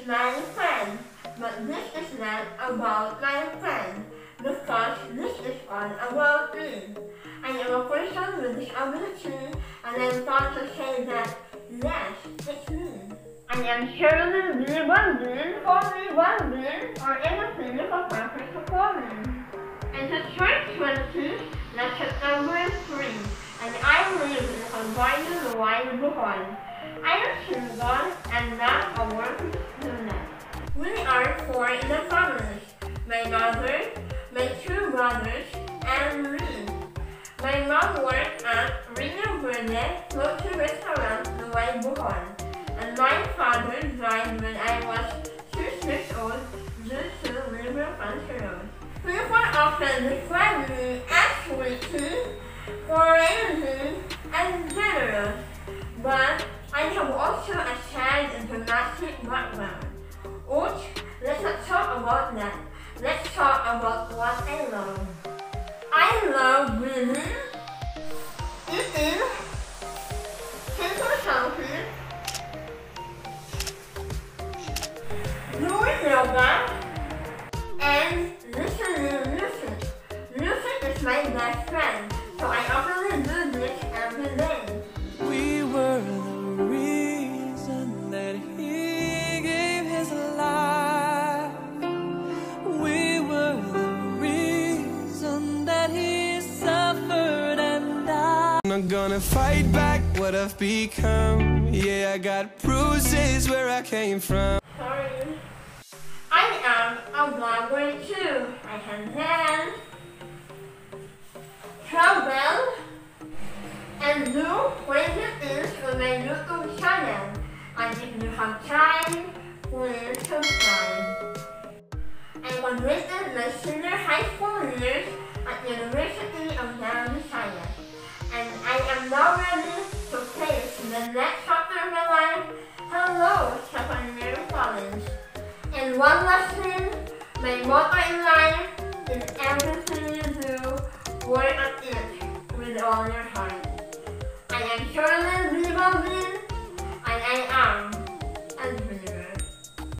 is my friend, but this is not about my friend, because this is all about me. I am a person with disability, and I'm proud to say that, yes, it's me. I am surely the Balbin, only Balbin, or anything for purpose of forming. In the church 20, lesson number 3, and I live in a wide Bohol. I am single and not a working student. We are 4 in the family, my mother, my 2 brothers, and me. My mom worked at Rio Verde Local Restaurant in Wide Bohol, and my father died when I was 6 years old due to liver cancer. People often describe me as witty, courageous, and generous, but I have also a sad and dramatic background. Which, let's not talk about that. Let's talk about what I love. I love reading, eating, taking selfies, doing yoga, and listening music. Music is my best friend, so I often do this every day. We were the reason that he gave his life. We were the reason that he suffered and died. I'm not gonna fight back what I've become. Yeah, I got bruises where I came from. Sorry. I am a blogger too. I can dance, travel, and do crazy things on my YouTube channel. And if you have time, please subscribe. I completed my senior high school years at University of Arigathanks, and I am now ready to face the next chapter of my life. Hello, second year college. And one last thing, my motto in life is everything you do, work at it with all your heart. I am surely the Balbin, and I am